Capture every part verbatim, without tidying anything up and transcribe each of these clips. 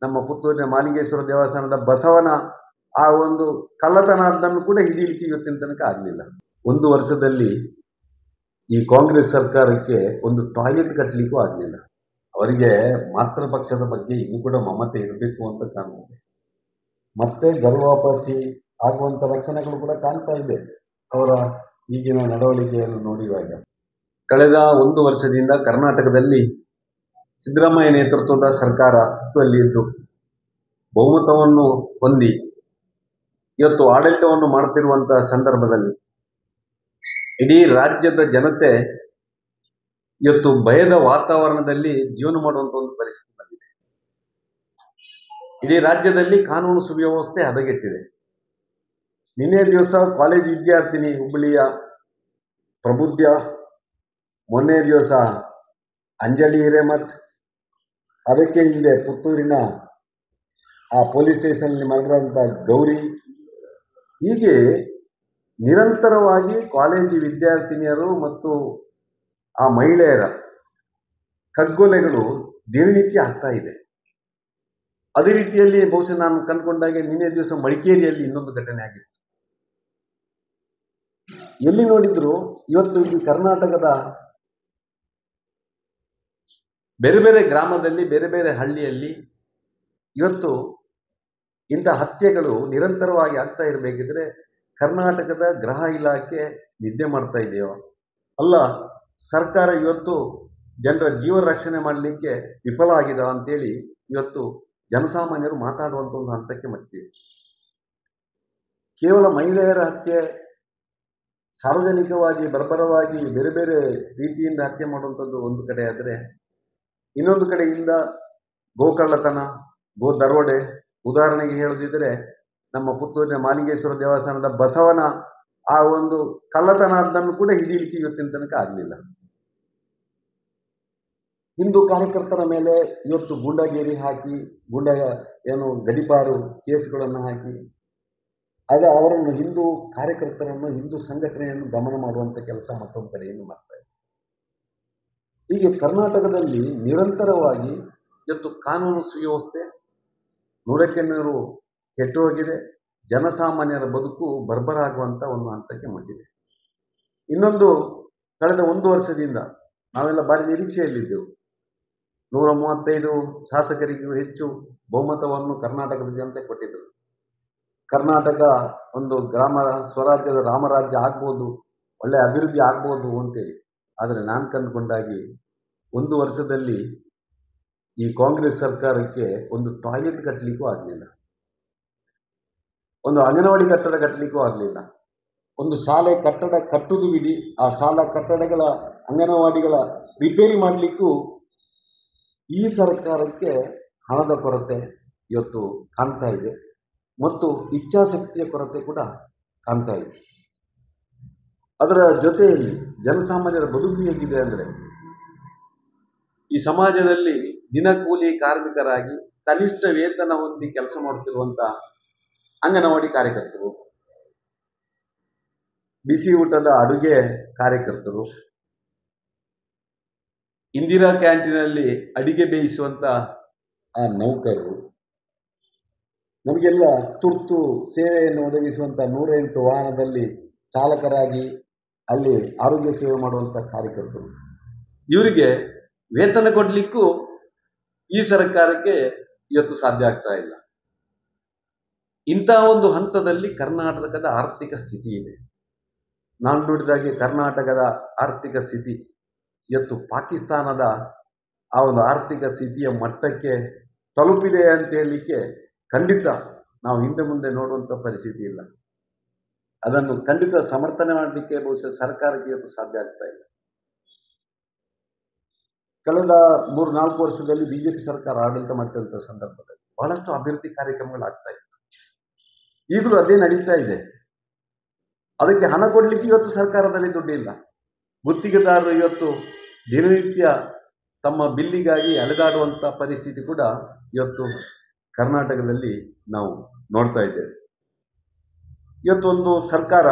ನಮ್ಮ ಪುತ್ತೂರಿನ ಮಾಲಿಂಗೇಶ್ವರ ದೇವಸ್ಥಾನದ ಬಸವನ ಆ ಒಂದು ಕಳ್ಳತನದನ್ನು ಕೂಡ ಹಿಡಿಯಲಿಕ್ಕೆ ಇವತ್ತಿನ ತನಕ ಆಗಲಿಲ್ಲ. ಒಂದು ವರ್ಷದಲ್ಲಿ ಈ ಕಾಂಗ್ರೆಸ್ ಸರ್ಕಾರಕ್ಕೆ ಒಂದು ಟಾಯ್ಲೆಟ್ ಕಟ್ಟಲಿಕ್ಕೂ ಆಗಲಿಲ್ಲ. ಅವರಿಗೆ ಮಾತೃ ಪಕ್ಷದ ಬಗ್ಗೆ ಇನ್ನೂ ಕೂಡ ಮಮತೆ ಇರಬೇಕು ಅಂತ ಕಾಣುತ್ತೆ. ಮತ್ತೆ ಗರ್ವಾಪಸಿ ಆಗುವಂತ ಲಕ್ಷಣಗಳು ಕೂಡ ಕಾಣ್ತಾ ಇದೆ ಅವರ ಈಗಿನ ನಡವಳಿಕೆಯನ್ನು ನೋಡಿದಾಗ. ಕಳೆದ ಒಂದು ವರ್ಷದಿಂದ ಕರ್ನಾಟಕದಲ್ಲಿ ಸಿದ್ದರಾಮಯ್ಯ ನೇತೃತ್ವದ ಸರ್ಕಾರ ಅಸ್ತಿತ್ವದಲ್ಲಿ ಇದ್ದು ಬಹುಮತವನ್ನು ಹೊಂದಿ ಇವತ್ತು ಆಡಳಿತವನ್ನು ಮಾಡುತ್ತಿರುವಂತಹ ಸಂದರ್ಭದಲ್ಲಿ ಇಡೀ ರಾಜ್ಯದ ಜನತೆ ಇವತ್ತು ಭಯದ ವಾತಾವರಣದಲ್ಲಿ ಜೀವನ ಮಾಡುವಂತ ಒಂದು ಪರಿಸ್ಥಿತಿ ಬಂದಿದೆ. ಇಡೀ ರಾಜ್ಯದಲ್ಲಿ ಕಾನೂನು ಸುವ್ಯವಸ್ಥೆ ಹದಗೆಟ್ಟಿದೆ. ನಿನ್ನೆ ದಿವಸ ಕಾಲೇಜ್ ವಿದ್ಯಾರ್ಥಿನಿ ಹುಬ್ಬಳ್ಳಿಯ ಪ್ರಬುದ್ಧ, ಮೊನ್ನೆ ದಿವಸ ಅಂಜಲಿ ಹಿರೇಮಠ್, ಅದಕ್ಕೆ ಹಿಂದೆ ಪುತ್ತೂರಿನ ಆ ಪೊಲೀಸ್ ಸ್ಟೇಷನ್ ಮಾಡಿದಂತ ಗೌರಿ, ಹೀಗೆ ನಿರಂತರವಾಗಿ ಕಾಲೇಜು ವಿದ್ಯಾರ್ಥಿನಿಯರು ಮತ್ತು ಆ ಮಹಿಳೆಯರ ಕಗ್ಗೊಲೆಗಳು ದಿನನಿತ್ಯ ಆಗ್ತಾ ಇದೆ. ಅದೇ ರೀತಿಯಲ್ಲಿ ಬಹುಶಃ ನಾನು ಕಂಡುಕೊಂಡಾಗೆ ನಿನ್ನೆ ದಿವಸ ಮಡಿಕೇರಿಯಲ್ಲಿ ಇನ್ನೊಂದು ಘಟನೆ ಆಗಿತ್ತು. ಎಲ್ಲಿ ನೋಡಿದ್ರು ಇವತ್ತು ಈ ಕರ್ನಾಟಕದ ಬೇರೆ ಬೇರೆ ಗ್ರಾಮದಲ್ಲಿ, ಬೇರೆ ಬೇರೆ ಹಳ್ಳಿಯಲ್ಲಿ ಇವತ್ತು ಇಂಥ ಹತ್ಯೆಗಳು ನಿರಂತರವಾಗಿ ಆಗ್ತಾ ಇರಬೇಕಿದ್ರೆ ಕರ್ನಾಟಕದ ಗೃಹ ಇಲಾಖೆ ನಿದ್ದೆ ಮಾಡ್ತಾ ಇದೆಯೋ ಅಲ್ಲ ಸರ್ಕಾರ ಇವತ್ತು ಜನರ ಜೀವ ರಕ್ಷಣೆ ಮಾಡಲಿಕ್ಕೆ ವಿಫಲ ಆಗಿದೆ ಅಂತೇಳಿ ಇವತ್ತು ಜನಸಾಮಾನ್ಯರು ಮಾತಾಡುವಂತ ಒಂದು ಹಂತಕ್ಕೆ ಮಟ್ಟಿದೆ. ಕೇವಲ ಮಹಿಳೆಯರ ಹತ್ಯೆ, ಸಾರ್ವಜನಿಕವಾಗಿ ಬರ್ಬರವಾಗಿ ಬೇರೆ ಬೇರೆ ರೀತಿಯಿಂದ ಹತ್ಯೆ ಮಾಡುವಂಥದ್ದು ಒಂದು ಕಡೆ ಆದರೆ, ಇನ್ನೊಂದು ಕಡೆಯಿಂದ ಗೋಕಳ್ಳತನ, ಗೋ ದರೋಡೆ, ಉದಾಹರಣೆಗೆ ಹೇಳದಿದ್ರೆ ನಮ್ಮ ಪುತ್ತೂರಿನ ಮಾಲಿಂಗೇಶ್ವರ ದೇವಸ್ಥಾನದ ಬಸವನ ಆ ಒಂದು ಕಳ್ಳತನದನ್ನು ಕೂಡ ಹಿಡಿಯಲಿಕ್ಕೆ ಇವತ್ತಿನ ತನಕ ಆಗಲಿಲ್ಲ. ಹಿಂದೂ ಕಾರ್ಯಕರ್ತರ ಮೇಲೆ ಇವತ್ತು ಗೂಂಡಾಗೇರಿ ಹಾಕಿ, ಗೂಂಡ ಏನು ಗಡಿಪಾರು ಕೇಸ್ಗಳನ್ನು ಹಾಕಿ ಆಗ ಅವರನ್ನು ಹಿಂದೂ ಕಾರ್ಯಕರ್ತರನ್ನು, ಹಿಂದೂ ಸಂಘಟನೆಯನ್ನು ದಮನ ಮಾಡುವಂತ ಕೆಲಸ ಮತ್ತೊಂದು ಕಡೆಯನ್ನು ಮಾಡ್ತಾ ಇದೆ. ಹೀಗೆ ಕರ್ನಾಟಕದಲ್ಲಿ ನಿರಂತರವಾಗಿ ಇವತ್ತು ಕಾನೂನು ಸುವ್ಯವಸ್ಥೆ ನೂರಕ್ಕೆ ನೂರು ಕೆಟ್ಟು ಹೋಗಿದೆ. ಜನಸಾಮಾನ್ಯರ ಬದುಕು ಬರ್ಬರ ಆಗುವಂತ ಒಂದು ಹಂತಕ್ಕೆ ಮುಟ್ಟಿದೆ. ಇನ್ನೊಂದು, ಕಳೆದ ಒಂದು ವರ್ಷದಿಂದ ನಾವೆಲ್ಲ ಭಾರಿ ನಿರೀಕ್ಷೆಯಲ್ಲಿದ್ದೆವು. ನೂರ ಮೂವತ್ತೈದು ಶಾಸಕರಿಗೂ ಹೆಚ್ಚು ಬಹುಮತವನ್ನು ಕರ್ನಾಟಕದ ಜನತೆ ಕೊಟ್ಟಿದ್ದರು. ಕರ್ನಾಟಕ ಒಂದು ಗ್ರಾಮ ಸ್ವರಾಜ್ಯದ ರಾಮರಾಜ್ಯ ಆಗ್ಬೋದು, ಒಳ್ಳೆ ಅಭಿವೃದ್ಧಿ ಆಗ್ಬೋದು ಅಂತೇಳಿ. ಆದರೆ ನಾನು ಕಂಡುಕೊಂಡಾಗಿ ಒಂದು ವರ್ಷದಲ್ಲಿ ಈ ಕಾಂಗ್ರೆಸ್ ಸರ್ಕಾರಕ್ಕೆ ಒಂದು ಟಾಯ್ಲೆಟ್ ಕಟ್ಟಲಿಕ್ಕೂ ಆಗಲಿಲ್ಲ, ಒಂದು ಅಂಗನವಾಡಿ ಕಟ್ಟಡ ಕಟ್ಟಲಿಕ್ಕೂ ಆಗಲಿಲ್ಲ, ಒಂದು ಶಾಲೆ ಕಟ್ಟಡ ಕಟ್ಟುವುದು ಬಿಡಿ, ಆ ಶಾಲಾ ಕಟ್ಟಡಗಳ ಅಂಗನವಾಡಿಗಳ ರಿಪೇರಿ ಮಾಡಲಿಕ್ಕೂ ಈ ಸರ್ಕಾರಕ್ಕೆ ಹಣದ ಕೊರತೆ ಇವತ್ತು ಕಾಣ್ತಾ ಇದೆ ಮತ್ತು ಇಚ್ಛಾಶಕ್ತಿಯ ಕೊರತೆ ಕೂಡ ಕಾಣ್ತಾ ಇದೆ. ಅದರ ಜೊತೆಯಲ್ಲಿ ಜನಸಾಮಾನ್ಯರ ಬದುಕು ಹೇಗಿದೆ ಅಂದರೆ, ಈ ಸಮಾಜದಲ್ಲಿ ದಿನಕೂಲಿ ಕಾರ್ಮಿಕರಾಗಿ ಕನಿಷ್ಠ ವೇತನ ಹೊಂದಿ ಕೆಲಸ ಮಾಡುತ್ತಿರುವಂತ ಅಂಗನವಾಡಿ ಕಾರ್ಯಕರ್ತರು, ಬಿಸಿ ಊಟದ ಅಡುಗೆ ಕಾರ್ಯಕರ್ತರು, ಇಂದಿರಾ ಕ್ಯಾಂಟೀನಲ್ಲಿ ಅಡಿಗೆ ಬೇಯಿಸುವಂತ ಆ ನೌಕರರು, ನಮಗೆಲ್ಲ ತುರ್ತು ಸೇವೆಯನ್ನು ಒದಗಿಸುವಂತ ನೂರ ಎಂಟು ವಾಹನದಲ್ಲಿ ಚಾಲಕರಾಗಿ ಅಲ್ಲಿ ಆರೋಗ್ಯ ಸೇವೆ ಮಾಡುವಂತ ಕಾರ್ಯಕರ್ತರು, ಇವರಿಗೆ ವೇತನ ಕೊಡ್ಲಿಕ್ಕೂ ಈ ಸರ್ಕಾರಕ್ಕೆ ಇವತ್ತು ಸಾಧ್ಯ ಆಗ್ತಾ ಇಲ್ಲ. ಇಂತಹ ಒಂದು ಹಂತದಲ್ಲಿ ಕರ್ನಾಟಕದ ಆರ್ಥಿಕ ಸ್ಥಿತಿ ಇದೆ. ನಾನು ನೋಡಿದಾಗೆ ಕರ್ನಾಟಕದ ಆರ್ಥಿಕ ಸ್ಥಿತಿ ಇವತ್ತು ಪಾಕಿಸ್ತಾನದ ಆ ಒಂದು ಆರ್ಥಿಕ ಸ್ಥಿತಿಯ ಮಟ್ಟಕ್ಕೆ ತಲುಪಿದೆ ಅಂತ ಹೇಳಲಿಕ್ಕೆ ಖಂಡಿತ ನಾವು ಹಿಂದೆ ಮುಂದೆ ನೋಡುವಂತ ಪರಿಸ್ಥಿತಿ ಇಲ್ಲ. ಅದನ್ನು ಖಂಡಿತ ಸಮರ್ಥನೆ ಮಾಡಲಿಕ್ಕೆ ಬಹುಶಃ ಸರ್ಕಾರಕ್ಕೆ ಇವತ್ತು ಸಾಧ್ಯ ಆಗ್ತಾ ಇಲ್ಲ. ಕಳೆದ ಮೂರು ನಾಲ್ಕು ವರ್ಷದಲ್ಲಿ ಬಿಜೆಪಿ ಸರ್ಕಾರ ಆಡಳಿತ ಮಾಡ್ತಿದ್ದಂಥ ಸಂದರ್ಭದಲ್ಲಿ ಬಹಳಷ್ಟು ಅಭಿವೃದ್ಧಿ ಕಾರ್ಯಕ್ರಮಗಳಾಗ್ತಾ ಇತ್ತು. ಈಗಲೂ ಅದೇ ನಡೀತಾ ಇದೆ. ಅದಕ್ಕೆ ಹಣ ಕೊಡ್ಲಿಕ್ಕೆ ಇವತ್ತು ಸರ್ಕಾರದಲ್ಲಿ ದುಡ್ಡಿಲ್ಲ. ಗುತ್ತಿಗೆದಾರರು ಇವತ್ತು ದಿನನಿತ್ಯ ತಮ್ಮ ಬಿಲ್ಲಿಗಾಗಿ ಅಲೆದಾಡುವಂತ ಪರಿಸ್ಥಿತಿ ಕೂಡ ಇವತ್ತು ಕರ್ನಾಟಕದಲ್ಲಿ ನಾವು ನೋಡ್ತಾ ಇದ್ದೇವೆ. ಇವತ್ತು ಒಂದು ಸರ್ಕಾರ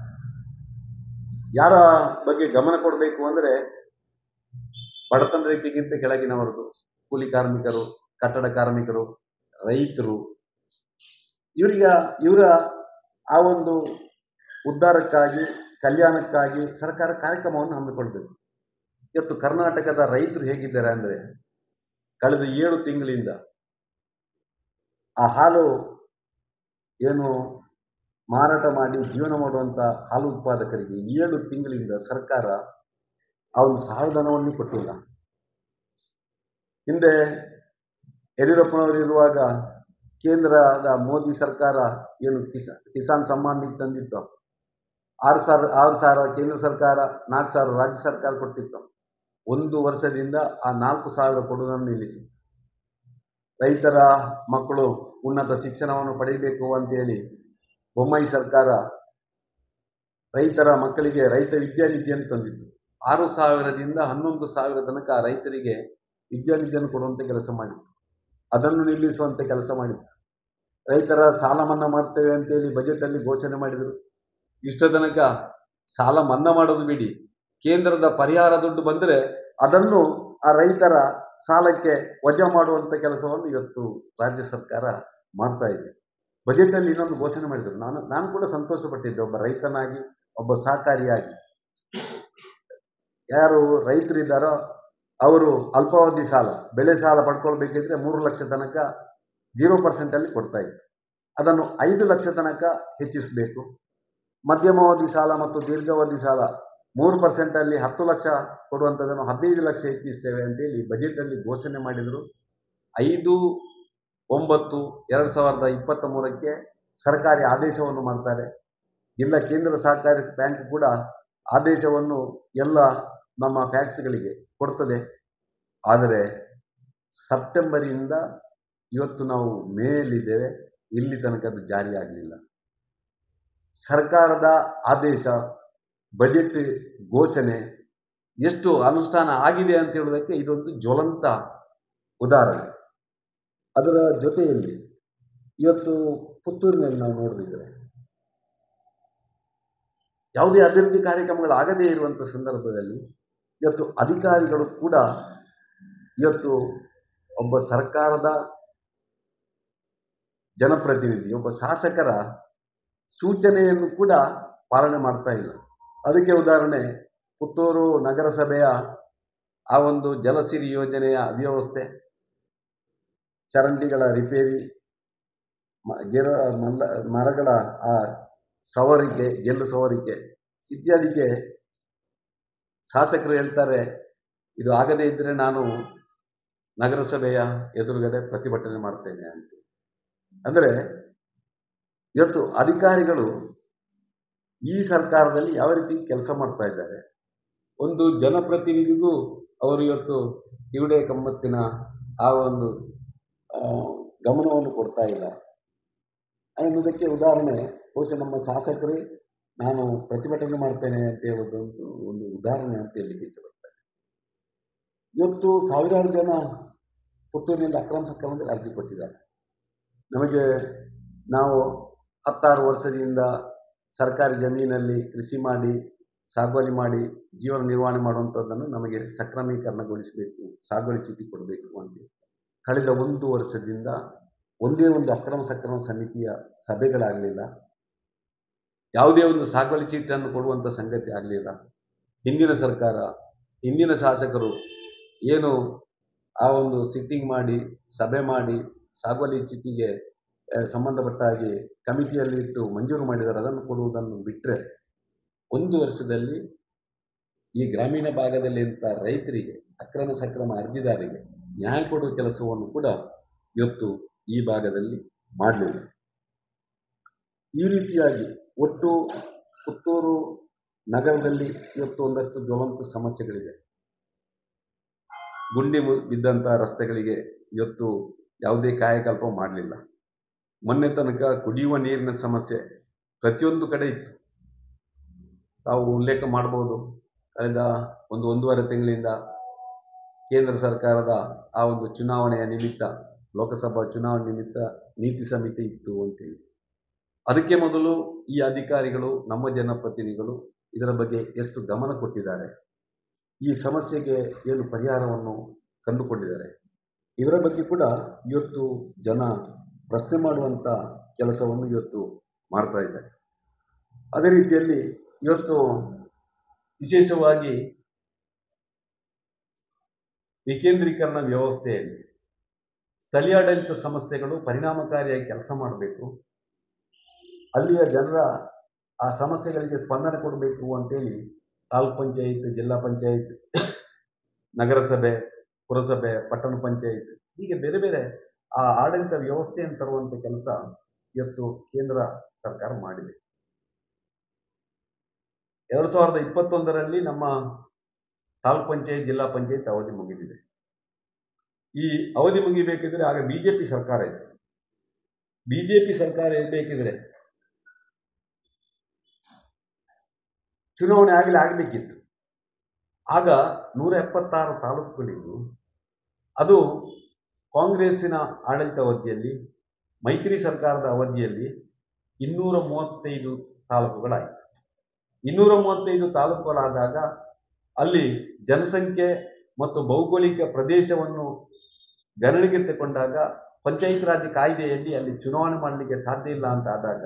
ಯಾರ ಬಗ್ಗೆ ಗಮನ ಕೊಡಬೇಕು ಅಂದ್ರೆ ಬಡತನ ರೇಖೆಗಿಂತ ಕೆಳಗಿನವರದು, ಕೂಲಿ ಕಾರ್ಮಿಕರು, ಕಟ್ಟಡ ಕಾರ್ಮಿಕರು, ರೈತರು ಇವರಿಗೆ ಇವರ ಆ ಒಂದು ಉದ್ಧಾರಕ್ಕಾಗಿ ಕಲ್ಯಾಣಕ್ಕಾಗಿ ಸರ್ಕಾರ ಕಾರ್ಯಕ್ರಮವನ್ನು ಹಮ್ಮಿಕೊಳ್ಬೇಕು. ಇವತ್ತು ಕರ್ನಾಟಕದ ರೈತರು ಹೇಗಿದ್ದಾರೆ ಅಂದರೆ, ಕಳೆದ ಏಳು ತಿಂಗಳಿಂದ ಆ ಹಾಲು ಏನು ಮಾರಾಟ ಮಾಡಿ ಜೀವನ ಮಾಡುವಂಥ ಹಾಲು ಉತ್ಪಾದಕರಿಗೆ ಏಳು ತಿಂಗಳಿಂದ ಸರ್ಕಾರ ಆ ಒಂದು ಸಹಾಯಧನವನ್ನು ಕೊಟ್ಟಿಲ್ಲ. ಹಿಂದೆ ಯಡಿಯೂರಪ್ಪನವರು ಇರುವಾಗ ಕೇಂದ್ರದ ಮೋದಿ ಸರ್ಕಾರ ಏನು ಕಿಸಾ ಕಿಸಾನ್ ಸಮ್ಮಾನ್ ನಿಧಿ ತಂದಿತ್ತು, ಆರು ಸಾವಿರ ಆರು ಸಾವಿರ ಕೇಂದ್ರ ಸರ್ಕಾರ, ನಾಲ್ಕು ಸಾವಿರ ರಾಜ್ಯ ಸರ್ಕಾರ ಕೊಟ್ಟಿತ್ತು. ಒಂದು ವರ್ಷದಿಂದ ಆ ನಾಲ್ಕು ಸಾವಿರ ಕೊಡುವುದನ್ನು ನಿಲ್ಲಿಸಿ ರೈತರ ಮಕ್ಕಳು ಉನ್ನತ ಶಿಕ್ಷಣವನ್ನು ಪಡೆಯಬೇಕು ಅಂತೇಳಿ ಬೊಮ್ಮಾಯಿ ಸರ್ಕಾರ ರೈತರ ಮಕ್ಕಳಿಗೆ ರೈತ ವಿದ್ಯಾನಿಧಿಯನ್ನು ತಂದಿತ್ತು. ಆರು ಸಾವಿರದಿಂದ ಹನ್ನೊಂದು ಸಾವಿರ ತನಕ ರೈತರಿಗೆ ವಿದ್ಯಾನಿಧಿಯನ್ನು ಕೊಡುವಂತೆ ಕೆಲಸ ಮಾಡಿತ್ತು. ಅದನ್ನು ನಿಲ್ಲಿಸುವಂತೆ ಕೆಲಸ ಮಾಡಿತ್ತು. ರೈತರ ಸಾಲ ಮನ್ನಾ ಮಾಡ್ತೇವೆ ಅಂತೇಳಿ ಬಜೆಟಲ್ಲಿ ಘೋಷಣೆ ಮಾಡಿದರು. ಇಷ್ಟ ತನಕ ಸಾಲ ಮನ್ನಾ ಮಾಡೋದು ಬಿಡಿ, ಕೇಂದ್ರದ ಪರಿಹಾರ ದುಡ್ಡು ಬಂದರೆ ಅದನ್ನು ಆ ರೈತರ ಸಾಲಕ್ಕೆ ವಜಾ ಮಾಡುವಂಥ ಕೆಲಸವನ್ನು ಇವತ್ತು ರಾಜ್ಯ ಸರ್ಕಾರ ಮಾಡ್ತಾ ಇದೆ. ಬಜೆಟಲ್ಲಿ ಇನ್ನೊಂದು ಘೋಷಣೆ ಮಾಡಿದರು. ನಾನು ನಾನು ಕೂಡ ಸಂತೋಷ ಪಟ್ಟಿದ್ದೆ, ಒಬ್ಬ ರೈತನಾಗಿ, ಒಬ್ಬ ಸಹಕಾರಿಯಾಗಿ. ಯಾರು ರೈತರಿದ್ದಾರೋ ಅವರು ಅಲ್ಪಾವಧಿ ಸಾಲ, ಬೆಳೆ ಸಾಲ ಪಡ್ಕೊಳ್ಬೇಕಿದ್ರೆ ಮೂರು ಲಕ್ಷ ತನಕ ಜೀರೋ ಪರ್ಸೆಂಟಲ್ಲಿ ಕೊಡ್ತಾ ಇದ್ರು. ಅದನ್ನು ಐದು ಲಕ್ಷ ತನಕ ಹೆಚ್ಚಿಸಬೇಕು. ಮಧ್ಯಮಾವಧಿ ಸಾಲ ಮತ್ತು ದೀರ್ಘಾವಧಿ ಸಾಲ ಮೂರು ಪರ್ಸೆಂಟಲ್ಲಿ ಹತ್ತು ಲಕ್ಷ ಕೊಡುವಂಥದ್ದನ್ನು ಹದಿನೈದು ಲಕ್ಷ ಹೆಚ್ಚಿಸ್ತೇವೆ ಅಂತೇಳಿ ಬಜೆಟಲ್ಲಿ ಘೋಷಣೆ ಮಾಡಿದರು. ಐದು ಒಂಬತ್ತು ಎರಡು ಸಾವಿರದ ಇಪ್ಪತ್ತ ಮೂರಕ್ಕೆ ಸರ್ಕಾರಿ ಆದೇಶವನ್ನು ಮಾಡ್ತಾರೆ. ಜಿಲ್ಲಾ ಕೇಂದ್ರ ಸಹಕಾರಿ ಬ್ಯಾಂಕ್ ಕೂಡ ಆದೇಶವನ್ನು ಎಲ್ಲ ನಮ್ಮ ಫ್ಯಾಕ್ಟ್ರಿಗಳಿಗೆ ಕೊಡ್ತದೆ. ಆದರೆ ಸೆಪ್ಟೆಂಬರಿಂದ ಇವತ್ತು ನಾವು ಮೇಲಿದ್ದೇವೆ, ಇಲ್ಲಿ ತನಕ ಅದು ಜಾರಿಯಾಗಲಿಲ್ಲ. ಸರ್ಕಾರದ ಆದೇಶ, ಬಜೆಟ್ ಘೋಷಣೆ ಎಷ್ಟು ಅನುಷ್ಠಾನ ಆಗಿದೆ ಅಂತ ಹೇಳೋದಕ್ಕೆ ಇದೊಂದು ಜ್ವಲಂತ ಉದಾಹರಣೆ. ಅದರ ಜೊತೆಯಲ್ಲಿ ಇವತ್ತು ಪುತ್ತೂರಿನಲ್ಲಿ ನಾವು ನೋಡಿದ್ರೆ ಯಾವುದೇ ಅಭಿವೃದ್ಧಿ ಕಾರ್ಯಕ್ರಮಗಳಾಗದೇ ಇರುವಂಥ ಸಂದರ್ಭದಲ್ಲಿ ಇವತ್ತು ಅಧಿಕಾರಿಗಳು ಕೂಡ ಇವತ್ತು ಒಬ್ಬ ಸರ್ಕಾರದ ಜನಪ್ರತಿನಿಧಿ, ಒಬ್ಬ ಶಾಸಕರ ಸೂಚನೆಯನ್ನು ಕೂಡ ಪಾಲನೆ ಮಾಡ್ತಾ ಇಲ್ಲ. ಅದಕ್ಕೆ ಉದಾಹರಣೆ ಪುತ್ತೂರು ನಗರಸಭೆಯ ಆ ಒಂದು ಜಲಸಿರಿ ಯೋಜನೆಯ ಅವ್ಯವಸ್ಥೆ, ಚರಂಡಿಗಳ ರಿಪೇರಿ, ಗಿರ ಮಲ್ಲ ಮರಗಳ ಆ ಸವರಿಕೆ, ಗೆಲ್ಲು ಸವರಿಕೆ ಇತ್ಯಾದಿಗೆ ಶಾಸಕರು ಹೇಳ್ತಾರೆ, ಇದು ಆಗದೇ ಇದ್ದರೆ ನಾನು ನಗರಸಭೆಯ ಎದುರುಗಡೆ ಪ್ರತಿಭಟನೆ ಮಾಡ್ತೇನೆ ಅಂತ. ಅಂದರೆ ಇವತ್ತು ಅಧಿಕಾರಿಗಳು ಈ ಸರ್ಕಾರದಲ್ಲಿ ಯಾವ ರೀತಿ ಕೆಲಸ ಮಾಡ್ತಾ ಇದ್ದಾರೆ, ಒಂದು ಜನಪ್ರತಿನಿಧಿಗೂ ಅವರು ಇವತ್ತು ಕಿವುಡೆ ಕಮ್ಮತ್ತಿನ ಆ ಒಂದು ಗಮನವನ್ನು ಕೊಡ್ತಾ ಇಲ್ಲ ಅನ್ನೋದಕ್ಕೆ ಉದಾಹರಣೆ ಬಹುಶಃ ನಮ್ಮ ಶಾಸಕರೇ ನಾನು ಪ್ರತಿಭಟನೆ ಮಾಡ್ತೇನೆ ಅಂತ ಹೇಳೋದಂತೂ ಒಂದು ಉದಾಹರಣೆ ಅಂತ ಹೇಳಲಿಕ್ಕೆ ಇಷ್ಟಪಡ್ತಾರೆ. ಇವತ್ತು ಸಾವಿರಾರು ಜನ ಪುತ್ತೂರಿನಲ್ಲಿ ಅಕ್ರಮ ಸಕ್ರಮದಲ್ಲಿ ಅರ್ಜಿ ಕೊಟ್ಟಿದ್ದಾರೆ. ನಮಗೆ ನಾವು ಹತ್ತಾರು ವರ್ಷದಿಂದ ಸರ್ಕಾರಿ ಜಮೀನಲ್ಲಿ ಕೃಷಿ ಮಾಡಿ ಸಾಗುವಳಿ ಮಾಡಿ ಜೀವನ ನಿರ್ವಹಣೆ ಮಾಡುವಂಥದ್ದನ್ನು ನಮಗೆ ಸಕ್ರಮೀಕರಣಗೊಳಿಸಬೇಕು, ಸಾಗುವಳಿ ಚೀಟಿ ಕೊಡಬೇಕು ಅಂತ ಕಳೆದ ಒಂದು ವರ್ಷದಿಂದ ಒಂದೇ ಒಂದು ಅಕ್ರಮ ಸಕ್ರಮ ಸಮಿತಿಯ ಸಭೆಗಳಾಗಲಿಲ್ಲ, ಯಾವುದೇ ಒಂದು ಸಾಗುವಳಿ ಚೀಟನ್ನು ಕೊಡುವಂಥ ಸಂಗತಿ ಆಗಲಿಲ್ಲ. ಹಿಂದಿನ ಸರ್ಕಾರ, ಹಿಂದಿನ ಶಾಸಕರು ಏನು ಆ ಒಂದು ಸಿಟ್ಟಿಂಗ್ ಮಾಡಿ ಸಭೆ ಮಾಡಿ ಸಾಗುವಳಿ ಚೀಟಿಗೆ ಸಂಬಂಧಪಟ್ಟ ಹಾಗೆ ಕಮಿಟಿಯಲ್ಲಿ ಇಟ್ಟು ಮಂಜೂರು ಮಾಡಿದರೆ ಅದನ್ನು ಕೊಡುವುದನ್ನು ಬಿಟ್ಟರೆ ಒಂದು ವರ್ಷದಲ್ಲಿ ಈ ಗ್ರಾಮೀಣ ಭಾಗದಲ್ಲಿ ಇಂಥ ರೈತರಿಗೆ, ಅಕ್ರಮ ಸಕ್ರಮ ಅರ್ಜಿದಾರರಿಗೆ ನ್ಯಾಯ ಕೊಡುವ ಕೆಲಸವನ್ನು ಕೂಡ ಇವತ್ತು ಈ ಭಾಗದಲ್ಲಿ ಮಾಡಲಿಲ್ಲ. ಈ ರೀತಿಯಾಗಿ ಒಟ್ಟು ಪುತ್ತೂರು ನಗರದಲ್ಲಿ ಇವತ್ತು ಒಂದಷ್ಟು ಜ್ವಲಂತ ಸಮಸ್ಯೆಗಳಿದೆ. ಗುಂಡಿ ಬಿದ್ದಂಥ ರಸ್ತೆಗಳಿಗೆ ಇವತ್ತು ಯಾವುದೇ ಕಾಯಕಲ್ಪ ಮಾಡಲಿಲ್ಲ. ಮೊನ್ನೆ ತನಕ ಕುಡಿಯುವ ನೀರಿನ ಸಮಸ್ಯೆ ಪ್ರತಿಯೊಂದು ಕಡೆ ಇತ್ತು. ತಾವು ಉಲ್ಲೇಖ ಮಾಡಬಹುದು, ಕಳೆದ ಒಂದು ಒಂದೂವರೆ ತಿಂಗಳಿಂದ ಕೇಂದ್ರ ಸರ್ಕಾರದ ಆ ಒಂದು ಚುನಾವಣೆಯ ನಿಮಿತ್ತ, ಲೋಕಸಭಾ ಚುನಾವಣೆ ನಿಮಿತ್ತ ನೀತಿ ಸಮಿತಿ ಇತ್ತು ಅಂತೇಳಿ. ಅದಕ್ಕೆ ಮೊದಲು ಈ ಅಧಿಕಾರಿಗಳು, ನಮ್ಮ ಜನಪ್ರತಿನಿಧಿಗಳು ಇದರ ಬಗ್ಗೆ ಎಷ್ಟು ಗಮನ ಕೊಟ್ಟಿದ್ದಾರೆ, ಈ ಸಮಸ್ಯೆಗೆ ಏನು ಪರಿಹಾರವನ್ನು ಕಂಡುಕೊಂಡಿದ್ದಾರೆ, ಇದರ ಬಗ್ಗೆ ಕೂಡ ಇವತ್ತು ಜನ ಪ್ರಶ್ನೆ ಮಾಡುವಂಥ ಕೆಲಸವನ್ನು ಇವತ್ತು ಮಾಡ್ತಾ ಇದ್ದಾರೆ. ಅದೇ ರೀತಿಯಲ್ಲಿ ಇವತ್ತು ವಿಶೇಷವಾಗಿ ವಿಕೇಂದ್ರೀಕರಣ ವ್ಯವಸ್ಥೆಯಲ್ಲಿ ಸ್ಥಳೀಯಾಡಳಿತ ಸಂಸ್ಥೆಗಳು ಪರಿಣಾಮಕಾರಿಯಾಗಿ ಕೆಲಸ ಮಾಡಬೇಕು, ಅಲ್ಲಿಯ ಜನರ ಆ ಸಮಸ್ಯೆಗಳಿಗೆ ಸ್ಪಂದನೆ ಕೊಡಬೇಕು ಅಂತೇಳಿ ತಾಲೂಕ್ ಪಂಚಾಯತ್, ಜಿಲ್ಲಾ ಪಂಚಾಯತ್, ನಗರಸಭೆ, ಪುರಸಭೆ, ಪಟ್ಟಣ ಪಂಚಾಯತ್ ಹೀಗೆ ಬೇರೆ ಬೇರೆ ಆ ಆಡಳಿತ ವ್ಯವಸ್ಥೆಯನ್ನು ತರುವಂಥ ಕೆಲಸ ಇವತ್ತು ಕೇಂದ್ರ ಸರ್ಕಾರ ಮಾಡಿದೆ. ಎರಡು ಸಾವಿರದ ಇಪ್ಪತ್ತೊಂದರಲ್ಲಿ ನಮ್ಮ ತಾಲೂಕ್ ಪಂಚಾಯತ್, ಜಿಲ್ಲಾ ಪಂಚಾಯತ್ ಅವಧಿ ಮುಗಿದಿದೆ. ಈ ಅವಧಿ ಮುಗಿಬೇಕಿದ್ರೆ ಆಗ ಬಿಜೆಪಿ ಸರ್ಕಾರ ಇತ್ತು. ಬಿಜೆಪಿ ಸರ್ಕಾರ ಇರಬೇಕಿದ್ರೆ ಚುನಾವಣೆ ಆಗಲೇ ಆಗಬೇಕಿತ್ತು. ಆಗ ನೂರ ಎಪ್ಪತ್ತಾರು ತಾಲೂಕುಗಳಿದ್ದು, ಅದು ಕಾಂಗ್ರೆಸ್ಸಿನ ಆಡಳಿತ ಅವಧಿಯಲ್ಲಿ, ಮೈತ್ರಿ ಸರ್ಕಾರದ ಅವಧಿಯಲ್ಲಿ ಇನ್ನೂರ ಮೂವತ್ತೈದು ತಾಲೂಕುಗಳಾಯಿತು. ಇನ್ನೂರ ಮೂವತ್ತೈದು ತಾಲೂಕುಗಳಾದಾಗ ಅಲ್ಲಿ ಜನಸಂಖ್ಯೆ ಮತ್ತು ಭೌಗೋಳಿಕ ಪ್ರದೇಶವನ್ನು ಗಣನೆಗೆ ತೆಗೆದುಕೊಂಡಾಗ ಪಂಚಾಯತ್ ರಾಜ್ ಕಾಯ್ದೆಯಲ್ಲಿ ಅಲ್ಲಿ ಚುನಾವಣೆ ಮಾಡಲಿಕ್ಕೆ ಸಾಧ್ಯ ಇಲ್ಲ ಅಂತ ಆದಾಗ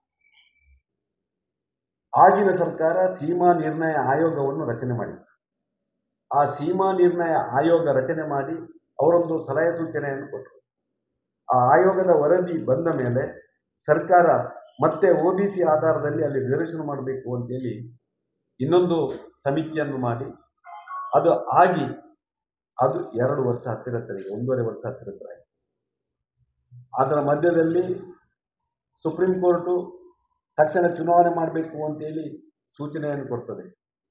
ಆಗಿನ ಸರ್ಕಾರ ಸೀಮಾ ನಿರ್ಣಯ ಆಯೋಗವನ್ನು ರಚನೆ ಮಾಡಿತ್ತು. ಆ ಸೀಮಾ ನಿರ್ಣಯ ಆಯೋಗ ರಚನೆ ಮಾಡಿ ಅವರೊಂದು ಸಲಹೆ ಸೂಚನೆಯನ್ನು ಕೊಟ್ಟರು. ಆ ಆಯೋಗದ ವರದಿ ಬಂದ ಮೇಲೆ ಸರ್ಕಾರ ಮತ್ತೆ ಒ ಬಿ ಸಿ ಆಧಾರದಲ್ಲಿ ಅಲ್ಲಿ ರಿಸರ್ವೇಷನ್ ಮಾಡಬೇಕು ಅಂತೇಳಿ ಇನ್ನೊಂದು ಸಮಿತಿಯನ್ನು ಮಾಡಿ ಅದು ಆಗಿ ಅದು ಎರಡು ವರ್ಷ ಹತ್ತಿರ ಹತ್ತಿರ ಒಂದೂವರೆ ವರ್ಷ ಹತ್ತಿರ ಹತ್ತಿರ ಆಯಿತು. ಅದರ ಮಧ್ಯದಲ್ಲಿ ಸುಪ್ರೀಂ ಕೋರ್ಟು ತಕ್ಷಣ ಚುನಾವಣೆ ಮಾಡಬೇಕು ಅಂತೇಳಿ ಸೂಚನೆಯನ್ನು ಕೊಡ್ತದೆ.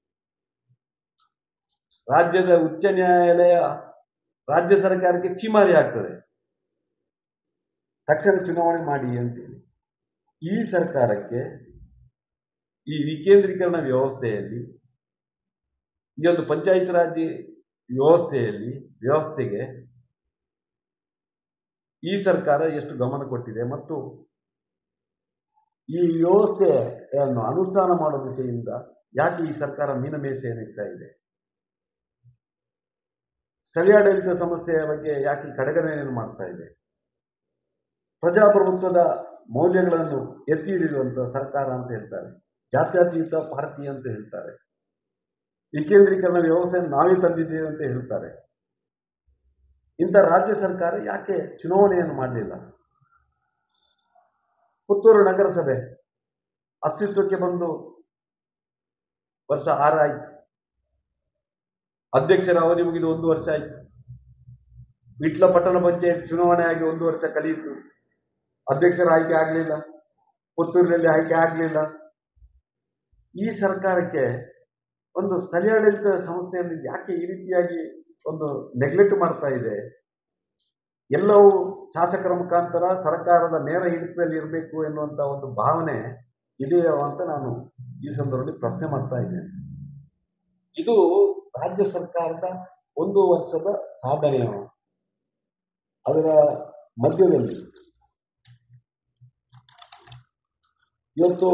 ರಾಜ್ಯದ ಉಚ್ಚ ನ್ಯಾಯಾಲಯ ರಾಜ್ಯ ಸರ್ಕಾರಕ್ಕೆ ಛೀಮಾರಿ ಆಗ್ತದೆ, ತಕ್ಷಣ ಚುನಾವಣೆ ಮಾಡಿ ಅಂತೇಳಿ. ಈ ಸರ್ಕಾರಕ್ಕೆ ಈ ವಿಕೇಂದ್ರೀಕರಣ ವ್ಯವಸ್ಥೆಯಲ್ಲಿ, ಈ ಒಂದು ಪಂಚಾಯತ್ ರಾಜ್ ವ್ಯವಸ್ಥೆಯಲ್ಲಿ ವ್ಯವಸ್ಥೆಗೆ ಈ ಸರ್ಕಾರ ಎಷ್ಟು ಗಮನ ಕೊಟ್ಟಿದೆ ಮತ್ತು ಈ ವ್ಯವಸ್ಥೆಯನ್ನು ಅನುಷ್ಠಾನ ಮಾಡುವ ದಿಸೆಯಿಂದ ಯಾಕೆ ಈ ಸರ್ಕಾರ ಮೀನಮೇಷೆಯನ್ನು ಇಡ್ತಾ ಇದೆ, ಸ್ಥಳೀಯಾಡಳಿತ ಸಮಸ್ಯೆಯ ಬಗ್ಗೆ ಯಾಕೆ ಕಡೆಗಣನೆಯನ್ನು ಮಾಡ್ತಾ ಇದೆ, ಪ್ರಜಾಪ್ರಭುತ್ವದ ಮೌಲ್ಯಗಳನ್ನು ಎತ್ತಿ ಹಿಡಿಯುವಂತ ಸರ್ಕಾರ ಅಂತ ಹೇಳ್ತಾರೆ, ಜಾತ್ಯತೀತ ಪಾರ್ಟಿ ಅಂತ ಹೇಳ್ತಾರೆ, ವಿಕೇಂದ್ರೀಕರಣ ವ್ಯವಸ್ಥೆಯನ್ನು ನಾವೇ ತಂದಿದ್ದೇವೆ ಅಂತ ಹೇಳ್ತಾರೆ. ಇಂಥ ರಾಜ್ಯ ಸರ್ಕಾರ ಯಾಕೆ ಚುನಾವಣೆಯನ್ನು ಮಾಡಲಿಲ್ಲ? ಪುತ್ತೂರು ನಗರಸಭೆ ಅಸ್ತಿತ್ವಕ್ಕೆ ಬಂದು ವರ್ಷ ಆರು ಆಯ್ತು, ಅಧ್ಯಕ್ಷರ ಅವಧಿ ಮುಗಿದು ಒಂದು ವರ್ಷ ಆಯ್ತು. ವಿಟ್ಲ ಪಟ್ಟಣ ಪಂಚಾಯತ್ ಚುನಾವಣೆ ಆಗಿ ಒಂದು ವರ್ಷ ಕಳೆಯಿತು, ಅಧ್ಯಕ್ಷರ ಆಯ್ಕೆ ಆಗಲಿಲ್ಲ, ಪುತ್ತೂರಿನಲ್ಲಿ ಆಯ್ಕೆ ಆಗಲಿಲ್ಲ. ಈ ಸರ್ಕಾರಕ್ಕೆ ಒಂದು ಸ್ಥಳೀಯಾಡಳಿತ ಸಂಸ್ಥೆಯನ್ನು ಯಾಕೆ ಈ ರೀತಿಯಾಗಿ ಒಂದು ನೆಗ್ಲೆಕ್ಟ್ ಮಾಡ್ತಾ ಇದೆ? ಎಲ್ಲವೂ ಶಾಸಕರ ಮುಖಾಂತರ ಸರ್ಕಾರದ ನೇರ ಹಿಡಿತದಲ್ಲಿ ಇರಬೇಕು ಎನ್ನುವಂತ ಒಂದು ಭಾವನೆ ಇದೆಯೋ ಅಂತ ನಾನು ಈ ಸಂದರ್ಭದಲ್ಲಿ ಪ್ರಶ್ನೆ ಮಾಡ್ತಾ ಇದ್ದೇನೆ. ಇದು ರಾಜ್ಯ ಸರ್ಕಾರದ ಒಂದು ವರ್ಷದ ಸಾಧನೆಯ ಅದರ ಮಧ್ಯದಲ್ಲಿ ಇವತ್ತು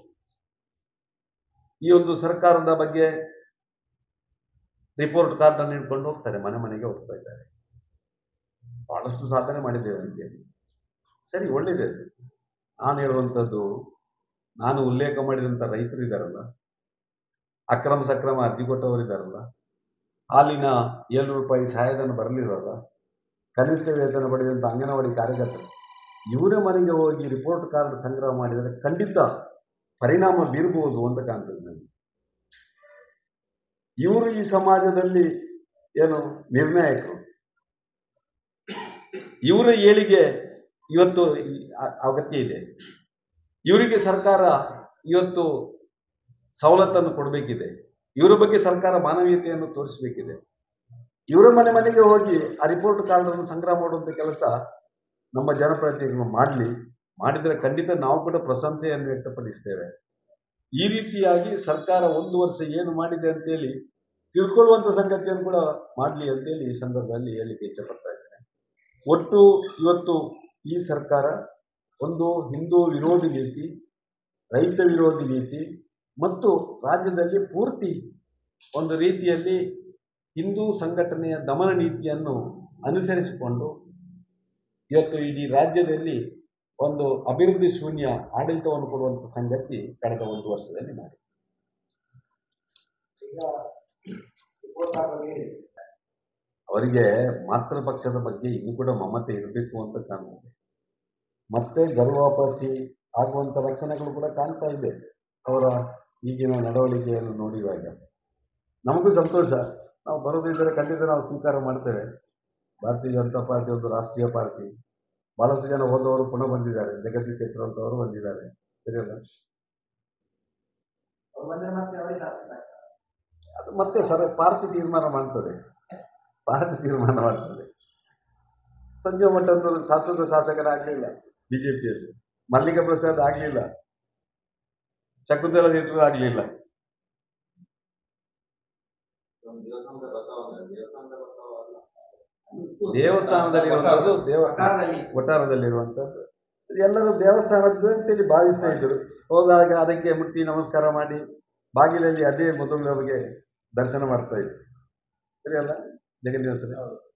ಈ ಒಂದು ಸರ್ಕಾರದ ಬಗ್ಗೆ ರಿಪೋರ್ಟ್ ಕಾರ್ಡ್ ಅನ್ನು ಇಟ್ಕೊಂಡು ಹೋಗ್ತಾರೆ, ಮನೆ ಮನೆಗೆ ಹೋಗ್ತಾ ಇದ್ದಾರೆ. ಬಹಳಷ್ಟು ಸಾಧನೆ ಮಾಡಿದ್ದೇವೆ ಅಂತೇಳಿ. ಸರಿ, ಒಳ್ಳೇದೇ. ನಾನು ಹೇಳುವಂಥದ್ದು, ನಾನು ಉಲ್ಲೇಖ ಮಾಡಿದಂಥ ರೈತರು ಇದ್ದಾರಲ್ಲ, ಅಕ್ರಮ ಸಕ್ರಮ ಅರ್ಜಿ ಕೊಟ್ಟವರು ಇದ್ದಾರಲ್ಲ, ಹಾಲಿನ ಏಳ್ನೂರು ರೂಪಾಯಿ ಸಹಾಯಧನ ಬರಲಿರಲ್ಲ, ಕನಿಷ್ಠ ವೇತನ ಪಡೆದಂಥ ಅಂಗನವಾಡಿ ಕಾರ್ಯಕರ್ತರು, ಇವರ ಮನೆಗೆ ಹೋಗಿ ರಿಪೋರ್ಟ್ ಕಾರ್ಡ್ ಸಂಗ್ರಹ ಮಾಡಿದರೆ ಖಂಡಿತ ಪರಿಣಾಮ ಬೀರಬಹುದು ಅಂತ ಕಾಣ್ತದೆ ನನಗೆ. ಇವರು ಈ ಸಮಾಜದಲ್ಲಿ ಏನು ನಿರ್ಣಾಯಕರು, ಇವರ ಏಳಿಗೆ ಇವತ್ತು ಅಗತ್ಯ ಇದೆ. ಇವರಿಗೆ ಸರ್ಕಾರ ಇವತ್ತು ಸವಲತ್ತನ್ನು ಕೊಡಬೇಕಿದೆ, ಇವರ ಬಗ್ಗೆ ಸರ್ಕಾರ ಮಾನವೀಯತೆಯನ್ನು ತೋರಿಸಬೇಕಿದೆ. ಇವರ ಮನೆ ಮನೆಗೆ ಹೋಗಿ ಆ ರಿಪೋರ್ಟ್ ಕಾರ್ಡ್ ಅನ್ನು ಸಂಗ್ರಹ ಮಾಡುವಂತ ಕೆಲಸ ನಮ್ಮ ಜನಪ್ರತಿನಿಧಿಗಳು ಮಾಡಲಿ. ಮಾಡಿದರೆ ಖಂಡಿತ ನಾವು ಕೂಡ ಪ್ರಶಂಸೆಯನ್ನು ವ್ಯಕ್ತಪಡಿಸ್ತೇವೆ. ಈ ರೀತಿಯಾಗಿ ಸರ್ಕಾರ ಒಂದು ವರ್ಷ ಏನು ಮಾಡಿದೆ ಅಂತೇಳಿ ತಿಳ್ಕೊಳ್ಳುವಂತ ಸಂಗತಿಯನ್ನು ಕೂಡ ಮಾಡಲಿ ಅಂತೇಳಿ ಈ ಸಂದರ್ಭದಲ್ಲಿ ಹೇಳಿಕೆ ಇಚ್ಛಪಡ್ತಾ ಇದ್ದೇನೆ. ಒಟ್ಟು ಇವತ್ತು ಈ ಸರ್ಕಾರ ಒಂದು ಹಿಂದೂ ವಿರೋಧಿ ನೀತಿ, ರೈತ ವಿರೋಧಿ ನೀತಿ ಮತ್ತು ರಾಜ್ಯದಲ್ಲಿ ಪೂರ್ತಿ ಒಂದು ರೀತಿಯಲ್ಲಿ ಹಿಂದೂ ಸಂಘಟನೆಯ ದಮನ ನೀತಿಯನ್ನು ಅನುಸರಿಸಿಕೊಂಡು ಇವತ್ತು ಇಡೀ ರಾಜ್ಯದಲ್ಲಿ ಒಂದು ಅಭಿವೃದ್ಧಿ ಶೂನ್ಯ ಆಡಳಿತವನ್ನು ಕೊಡುವಂಥ ಸಂಗತಿ ಕಳೆದ ಒಂದು ವರ್ಷದಲ್ಲಿ ಮಾಡಿ. ಅವರಿಗೆ ಮಾತೃಪಕ್ಷದ ಬಗ್ಗೆ ಇನ್ನೂ ಕೂಡ ಮಮತೆ ಇರಬೇಕು ಅಂತ ಕಾಣುತ್ತೆ. ಮತ್ತೆ ಗರ್ವಾಪಸಿ ಆಗುವಂತ ಲಕ್ಷಣಗಳು ಕೂಡ ಕಾಣ್ತಾ ಇದೆ ಅವರ ಈಗಿನ ನಡವಳಿಕೆಯನ್ನು ನೋಡಿದಾಗ. ನಮಗೂ ಸಂತೋಷ, ನಾವು ಬರೋದಿದ್ದರೆ ಖಂಡಿತ ನಾವು ಸ್ವೀಕಾರ ಮಾಡ್ತೇವೆ. ಭಾರತೀಯ ಜನತಾ ಪಾರ್ಟಿ ಒಂದು ರಾಷ್ಟ್ರೀಯ ಪಾರ್ಟಿ, ಬಹಳಷ್ಟು ಜನ ಹೋದವರು ಪುನಃ ಬಂದಿದ್ದಾರೆ, ಜಗದೀಶ್ ಶೆಟ್ಟರ್ ಅಂತವರು ಬಂದಿದ್ದಾರೆ, ಸರಿಯಲ್ಲ? ಅದು ಮತ್ತೆ ಸರ್ ಪಾರ್ಟಿ ತೀರ್ಮಾನ ಮಾಡ್ತದೆ, ಪಾರ್ಟಿ ತೀರ್ಮಾನ ಮಾಡ್ತದೆ. ಸಂಜೀವ ಮಠಂತವರು ಶಾಶ್ವತ ಶಾಸಕರಾಗಲಿಲ್ಲ ಬಿಜೆಪಿಯಲ್ಲಿ, ಮಲ್ಲಿಕ ಪ್ರಸಾದ್ ಆಗಲಿಲ್ಲ, ಶಕುಂತಲಾ ಶೆಟ್ಟರು ಆಗಲಿಲ್ಲ. ದೇವಸ್ಥಾನದಲ್ಲಿರುವಂತದ್ದು ದೇವ ವಠಾರದಲ್ಲಿರುವಂತದ್ದು ಎಲ್ಲರೂ ದೇವಸ್ಥಾನದ್ದು ಅಂತೇಳಿ ಭಾವಿಸ್ತಾ ಇದ್ರು. ಹೋದಾಗ ಅದಕ್ಕೆ ಮುಟ್ಟಿ ನಮಸ್ಕಾರ ಮಾಡಿ ಬಾಗಿಲಲ್ಲಿ ಅದೇ ಮೊದಲಿನವರಿಗೆ ದರ್ಶನ ಮಾಡ್ತಾ ಇದ್ರು, ಸರಿ ಅಲ್ಲ ಜಗನ್ನಿವಾಸ?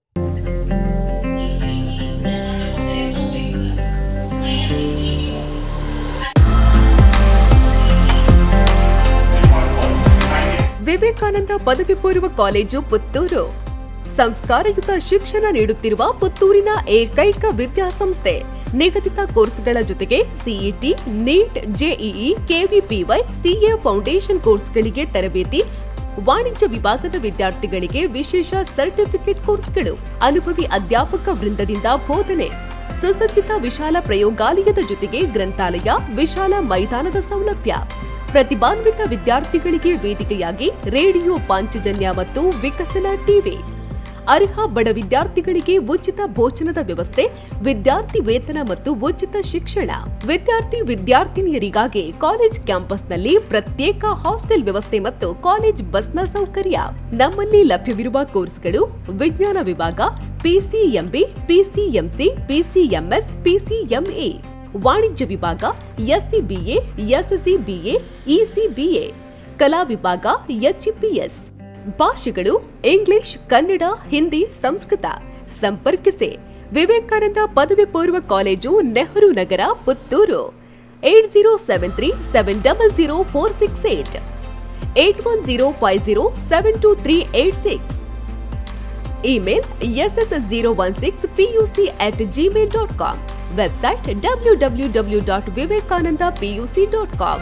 ವಿವೇಕಾನಂದ ಪದವಿ ಪೂರ್ವ ಕಾಲೇಜು ಪುತ್ತೂರು ಸಂಸ್ಕಾರಯುತ ಶಿಕ್ಷಣ ನೀಡುತ್ತಿರುವ ಪುತ್ತೂರಿನ ಏಕೈಕ ವಿದ್ಯಾಸಂಸ್ಥೆ. ನಿಗದಿತ ಕೋರ್ಸ್ಗಳ ಜೊತೆಗೆ CET, NEET, JEE, KVPY, CA foundation ಕೋರ್ಸ್ಗಳಿಗೆ ತರಬೇತಿ, ವಾಣಿಜ್ಯ ವಿಭಾಗದ ವಿದ್ಯಾರ್ಥಿಗಳಿಗೆ ವಿಶೇಷ ಸರ್ಟಿಫಿಕೇಟ್ ಕೋರ್ಸ್ಗಳು, ಅನುಭವಿ ಅಧ್ಯಾಪಕ ವೃಂದದಿಂದ ಬೋಧನೆ, ಸುಸಜ್ಜಿತ ವಿಶಾಲ ಪ್ರಯೋಗಾಲಯದ ಜೊತೆಗೆ ಗ್ರಂಥಾಲಯ, ವಿಶಾಲ ಮೈದಾನದ ಸೌಲಭ್ಯ, ಪ್ರತಿಭಾನ್ವಿತ ವಿದ್ಯಾರ್ಥಿಗಳಿಗೆ ವೇದಿಕೆಯಾಗಿ ರೇಡಿಯೋ ಪಾಂಚಜನ್ಯ ಮತ್ತು ವಿಕಸನ ಟಿವಿ, ಅರ್ಹ ಬಡ ವಿದ್ಯಾರ್ಥಿಗಳಿಗೆ ಉಚಿತ ಭೋಜನದ ವ್ಯವಸ್ಥೆ, ವಿದ್ಯಾರ್ಥಿ ವೇತನ ಮತ್ತು ಉಚಿತ ಶಿಕ್ಷಣ, ವಿದ್ಯಾರ್ಥಿ ವಿದ್ಯಾರ್ಥಿನಿಯರಿಗಾಗಿ ಕಾಲೇಜ್ ಕ್ಯಾಂಪಸ್ನಲ್ಲಿ ಪ್ರತ್ಯೇಕ ಹಾಸ್ಟೆಲ್ ವ್ಯವಸ್ಥೆ ಮತ್ತು ಕಾಲೇಜ್ ಬಸ್ನ ಸೌಕರ್ಯ. ನಮ್ಮಲ್ಲಿ ಲಭ್ಯವಿರುವ ಕೋರ್ಸ್ಗಳು: ವಿಜ್ಞಾನ ವಿಭಾಗ, ಪಿಸಿಎಂಬಿ, ಪಿಸಿಎಂಸಿ, ಪಿಸಿಎಂಎಸ್, ಪಿಸಿಎಂಎ, ವಾಣಿಜ್ಯ ವಿಭಾಗ, ಎಸ್ಸಿಬಿಎ, ಎಸ್ಸಿಬಿಎ, ಇಸಿಬಿಎ, ಕಲಾ ವಿಭಾಗ, ಎಚ್ಇಪಿಎಸ್. ಭಾಷೆಗಳು: ಇಂಗ್ಲಿಷ್, ಕನ್ನಡ, ಹಿಂದಿ, ಸಂಸ್ಕೃತ. ಸಂಪರ್ಕಿಸಿ ವಿವೇಕಾನಂದ ಪದವಿ ಪೂರ್ವ college, Nehru Nagar, Puttur. Eight zero seven three seven double zero four six eight, eight one zero five zero seven two three eight six. Email S S zero one six PUC at Gmail dot com. Website W W W dot Vivekananda PUC dot com.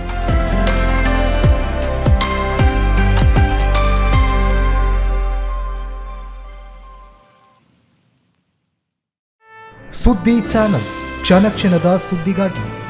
ಸುದ್ದಿ channel, ಕ್ಷಣ ಕ್ಷಣದ ಸುದ್ದಿಗಾಗಿ.